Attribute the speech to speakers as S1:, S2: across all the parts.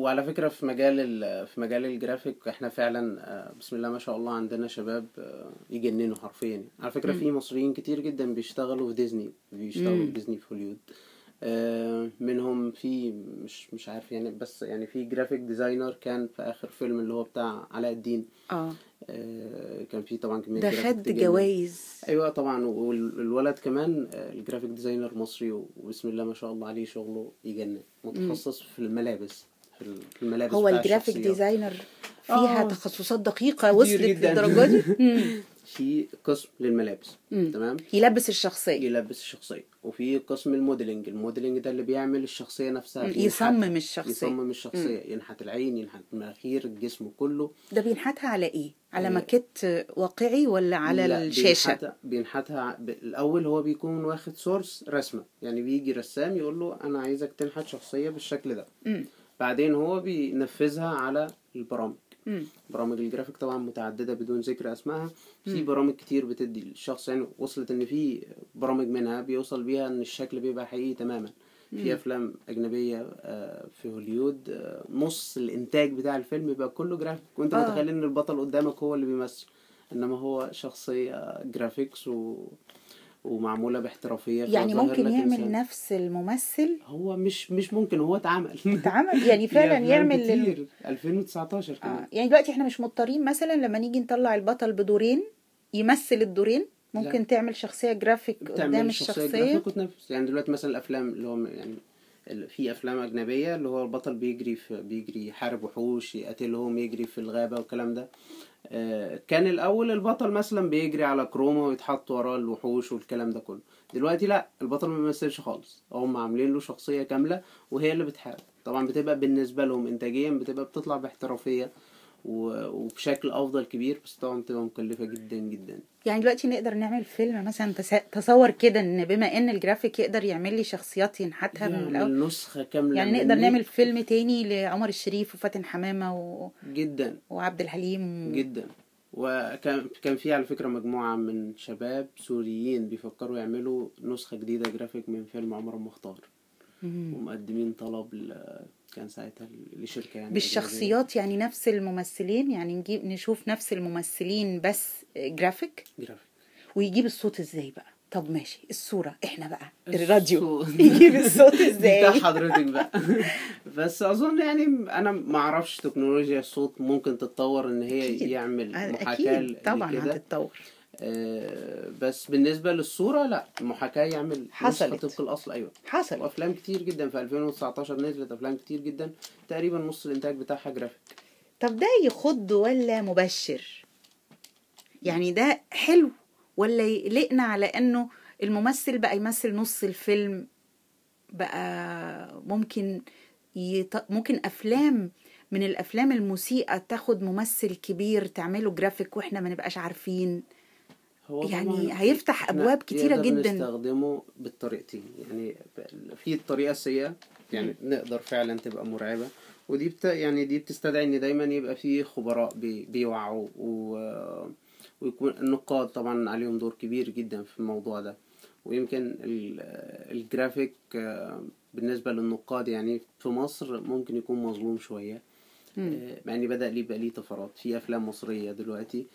S1: وعلى فكرة في مجال الجرافيك احنا فعلا بسم الله ما شاء الله عندنا شباب يجننوا حرفيا. على فكرة في مصريين كتير جدا بيشتغلوا في ديزني، بيشتغلوا في ديزني في هوليوود. منهم في مش عارف يعني، بس يعني في جرافيك ديزاينر كان في اخر فيلم اللي هو بتاع علاء الدين. كان في طبعا كمية
S2: ده خد جوائز.
S1: ايوه طبعا. والولد كمان الجرافيك ديزاينر مصري، وبسم الله ما شاء الله عليه شغله يجنن، متخصص في الملابس، في الملابس
S2: هو
S1: بتاع
S2: الجرافيك
S1: الشخصيات.
S2: ديزاينر فيها تخصصات دقيقة وصلت للدرجة دي.
S1: في قسم للملابس تمام،
S2: يلبس الشخصية،
S1: وفي قسم الموديلنج ده اللي بيعمل الشخصية نفسها،
S2: يصمم
S1: الشخصية، ينحت العين، ينحت المناخير، الجسم كله.
S2: ده بينحتها على ايه؟ على ماكيت واقعي ولا على الشاشة؟
S1: بينحتها الأول هو بيكون واخد سورس رسمة، يعني بيجي رسام يقول له أنا عايزك تنحت شخصية بالشكل ده. بعدين هو بينفذها على البرامج. برامج الجرافيك طبعا متعددة بدون ذكر اسمها. في برامج كتير بتدي الشخص، يعني وصلت ان في برامج منها بيوصل بيها ان الشكل بيبقى حقيقي تماما. في افلام اجنبية في هوليود نص الانتاج بتاع الفيلم بيبقى كله جرافيك، وانت متخيل ان البطل قدامك هو اللي بيمثل، انما هو شخصية جرافيكس ومعمولة باحترافية.
S2: يعني ممكن يعمل نفس الممثل؟
S1: هو مش ممكن، هو اتعمل
S2: يعني فعلا يعمل
S1: كتير 2019 كمان.
S2: يعني دلوقتي احنا مش مضطرين مثلا لما نيجي نطلع البطل بدورين يمثل الدورين، ممكن لا. تعمل شخصية جرافيك قدام الشخصية
S1: وتنفس. يعني دلوقتي مثلا الافلام اللي هو يعني في افلام اجنبية اللي هو البطل بيجري يحارب وحوش، يقتلهم، يجري في الغابة والكلام ده. كان الاول البطل مثلا بيجري على كروما ويتحط وراه الوحوش والكلام ده كله. دلوقتي لا، البطل ما بيمثلش خالص، هم عاملين له شخصية كاملة وهي اللي بتحارب. طبعا بتبقى بالنسبة لهم انتاجيا بتطلع باحترافية وبشكل افضل كبير، بس طبعا بتبقى مكلفة جدا جدا.
S2: يعني دلوقتي نقدر نعمل فيلم مثلا تصور كده ان بما ان الجرافيك يقدر يعمل لي شخصيات ينحتها من
S1: الاول نسخة كاملة،
S2: يعني نقدر نعمل فيلم تاني لعمر الشريف وفاتن حمامة
S1: جدا
S2: وعبد الحليم
S1: جدا. وكان في على فكرة مجموعة من شباب سوريين بيفكروا يعملوا نسخة جديدة جرافيك من فيلم عمر المختار، ومقدمين طلب كان ساعتها لشركة يعني
S2: بالشخصيات، يعني نفس الممثلين، يعني نشوف نفس الممثلين بس جرافيك. ويجيب الصوت ازاي بقى؟ طب ماشي، الصورة احنا بقى الراديو يجيب الصوت ازاي
S1: بتاع حضرتك بقى. بس اظن يعني انا ما اعرفش تكنولوجيا الصوت ممكن تتطور ان هي أكيد. يعمل محاكاة
S2: طبعا هتتطور.
S1: بس بالنسبة للصورة لا، محاكاة يعمل
S2: نسخة
S1: طبق الأصل. أيوة
S2: حصلت.
S1: وأفلام كتير جدا في 2019 نزلت أفلام كتير جدا تقريبا نص الإنتاج بتاعها جرافيك.
S2: طب ده يخض ولا مبشر؟ يعني ده حلو ولا يقلقنا على أنه الممثل بقى يمثل نص الفيلم؟ بقى ممكن أفلام من الأفلام المسيئة تاخد ممثل كبير تعمله جرافيك وإحنا ما نبقاش عارفين. يعني هيفتح أبواب كتيرة جدا.
S1: نستخدمه بالطريقتين، يعني في الطريقة السيئة يعني نقدر فعلا تبقى مرعبة، ودي يعني دي بتستدعي ان دايما يبقى فيه خبراء بيوعوا ويكون النقاد طبعا عليهم دور كبير جدا في الموضوع ده. ويمكن الجرافيك بالنسبة للنقاد يعني في مصر ممكن يكون مظلوم شوية، مع ان بدأ يبقى ليه طفرات في افلام مصرية دلوقتي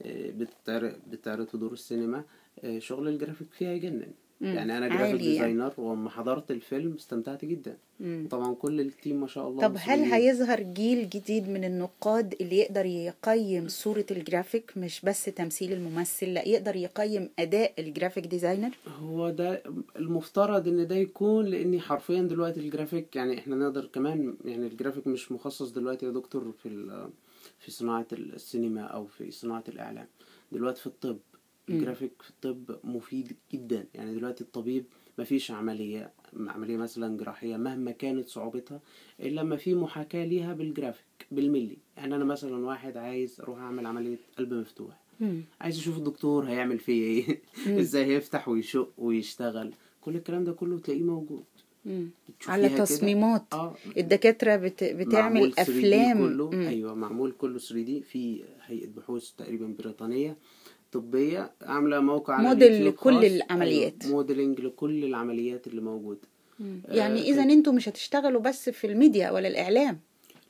S1: بتعرض في دور السينما. شغل الجرافيك فيها يجنن. يعني انا جرافيك ديزاينر وما حضرت الفيلم استمتعت جدا. طبعا كل التيم ما شاء الله.
S2: طب هل هيظهر جيل جديد من النقاد اللي يقدر يقيم صورة الجرافيك، مش بس تمثيل الممثل، لا يقدر يقيم اداء الجرافيك ديزاينر؟
S1: هو ده المفترض ان ده يكون، لاني حرفيا دلوقتي الجرافيك يعني احنا نقدر كمان، يعني الجرافيك مش مخصص دلوقتي يا دكتور في صناعة السينما او في صناعة الاعلام. دلوقتي في الطب الجرافيك في الطب مفيد جدا. يعني دلوقتي الطبيب مفيش عملية مثلا جراحية مهما كانت صعوبتها إلا لما في محاكاة ليها بالجرافيك بالملي. يعني أنا مثلا واحد عايز أروح أعمل عملية قلب مفتوح، عايز أشوف الدكتور هيعمل فيه إيه إزاي هيفتح ويشق ويشتغل، كل الكلام ده كله تلاقيه موجود
S2: على تصميمات. الدكاترة بتعمل أفلام
S1: كله. أيوة معمول كله 3D في هيئة بحوث تقريبا بريطانية طبية عاملة موقع
S2: موديل لكل العمليات.
S1: أيوة موديلنج لكل العمليات اللي موجودة.
S2: يعني إذا أنتوا مش هتشتغلوا بس في الميديا ولا الإعلام؟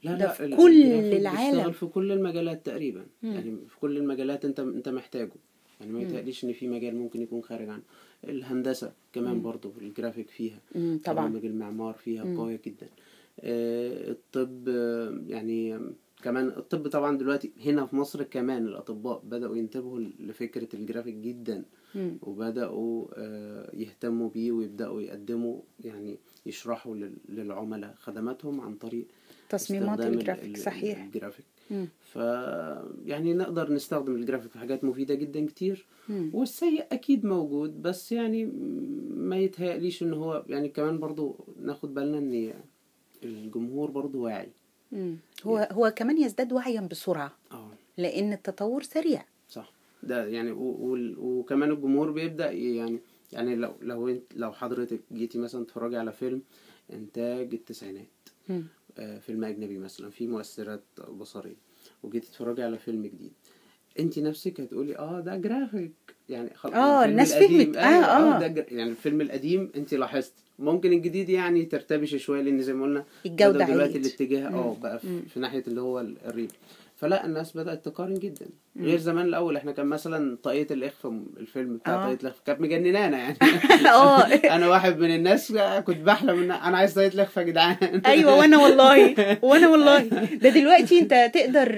S1: لا
S2: ده
S1: لا
S2: في كل
S1: الجرافيك
S2: العالم.
S1: بيشتغل في كل المجالات تقريبا. يعني في كل المجالات انت محتاجه. يعني ما يتهيأليش ان في مجال ممكن يكون خارج عنه. الهندسة كمان برضو الجرافيك فيها،
S2: طبعا.
S1: برامج المعمار فيها قوية جدا. الطب يعني كمان الطب طبعا دلوقتي هنا في مصر كمان الأطباء بدأوا ينتبهوا لفكرة الجرافيك جدا، وبدأوا يهتموا بيه ويبدأوا يقدموا يعني يشرحوا للعملاء خدماتهم عن طريق
S2: تصميمات
S1: استخدام
S2: الجرافيك. صحيح.
S1: الجرافيك. ف يعني نقدر نستخدم الجرافيك في حاجات مفيدة جدا كتير، والسيء أكيد موجود، بس يعني ما يتهيأليش إن هو يعني كمان برضو ناخد بالنا إن الجمهور برضو واعي.
S2: هو كمان يزداد وعيا بسرعة لأن التطور سريع.
S1: صح. ده يعني وكمان الجمهور بيبدأ يعني لو حضرتك جيتي مثلا تتفرجي على فيلم إنتاج التسعينات، فيلم أجنبي مثلا في مؤثرات بصرية، وجيتي تتفرجي على فيلم جديد، انت نفسك هتقولي ده جرافيك يعني خلاص.
S2: الناس فهمت.
S1: يعني الفيلم القديم انت لاحظت، ممكن الجديد يعني ترتبش شويه لان زي ما قلنا
S2: الجودة
S1: دلوقتي
S2: عليت.
S1: الاتجاه بقى في ناحيه اللي هو الريل. فلا الناس بدأت تقارن جدا، غير زمان الأول. احنا كان مثلا طاقية الإخفاء، الفيلم بتاع طاقية الإخفاء كانت مجننانا يعني. أنا واحد من الناس كنت بحلم إن أنا عايز طاقية الإخفاء يا جدعان.
S2: أيوة، وأنا والله ده دلوقتي أنت تقدر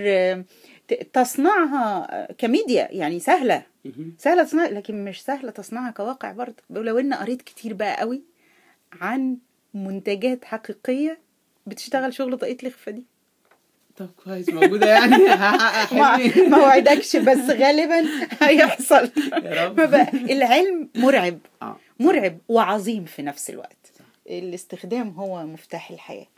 S2: تصنعها كميديا، يعني سهلة تصنعها، لكن مش سهلة تصنعها كواقع برضه. لو إن قريت كتير بقى قوي عن منتجات حقيقية بتشتغل شغل طاقية الإخفاء دي.
S1: طب كويس موجودة يعني.
S2: ما وعدكش بس غالبا هيحصل.
S1: يا رب.
S2: العلم مرعب، مرعب وعظيم في نفس الوقت. الاستخدام هو مفتاح الحياة.